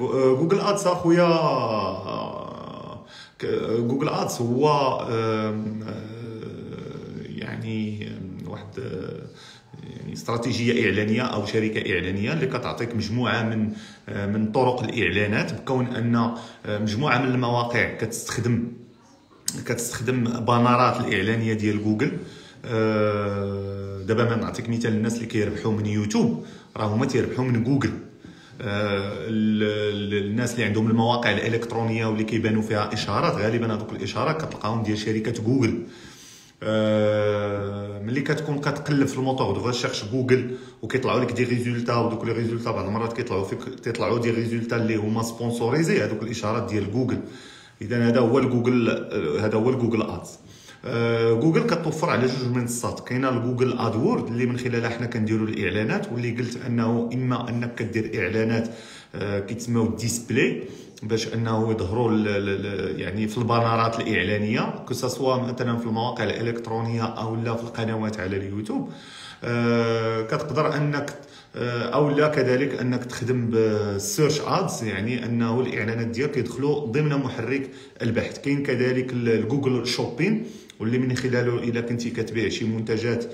جوجل ادس اخويا، جوجل ادس هو يعني واحد يعني استراتيجيه اعلانيه او شركه اعلانيه اللي كتعطيك مجموعه من طرق الاعلانات، بكون ان مجموعه من المواقع كتستخدم بانرات الاعلانيه ديال جوجل. دابا ما نعطيك مثال، الناس اللي كيربحوا من يوتيوب راه هما تيربحوا من جوجل. الناس اللي عندهم المواقع الالكترونيه واللي كيبانوا فيها اشارات، غالبا هذوك الاشارات كتلقاهم ديال شركه جوجل. ملي كتكون كتقلب في الموتور دو ريشيرش جوجل وكيطلعوا لك دي ريزولتا، ودوك لي ريزولتا بعض المرات كيطلعوا دي ريزولتا اللي هما سبونسوريزي، هذوك الاشارات ديال جوجل. اذا هذا هو الجوجل ادز. جوجل كتوفر على جوج منصات، كاينه الجوجل ادورد اللي من خلالها حنا كنديروا الاعلانات، واللي قلت انه اما انك كدير اعلانات كيتسموا ديسبلاي باش انه يظهروا يعني في البانرات الاعلانيه، كسوا مثلا في المواقع الالكترونيه او لا في القنوات على اليوتيوب. كتقدر انك او لا كذلك انك تخدم بالسيرش ادز، يعني انه الاعلانات ديالك يدخلوا ضمن محرك البحث. كاين كذلك الجوجل شوبين، واللي من خلاله الا كنتي كتبيع شي منتجات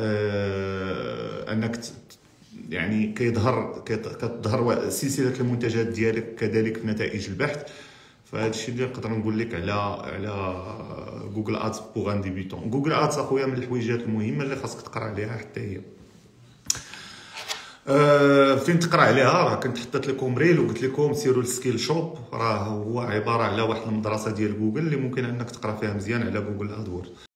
انك يعني كتظهر سلسله المنتجات ديالك كذلك في نتائج البحث. فهذا الشيء اللي نقدر نقول لك على جوجل ادز بوغ ان ديبيتون. جوجل ادز اخويا من الحويجات المهمه اللي خاصك تقرا عليها حتى هي. فين تقرا عليها؟ راه كنت حطيت لكم ريل وقلت لكم سيروا السكيل شوب، راه هو عباره على واحد المدرسه ديال جوجل اللي ممكن انك تقرا فيها مزيان على جوجل ادورد.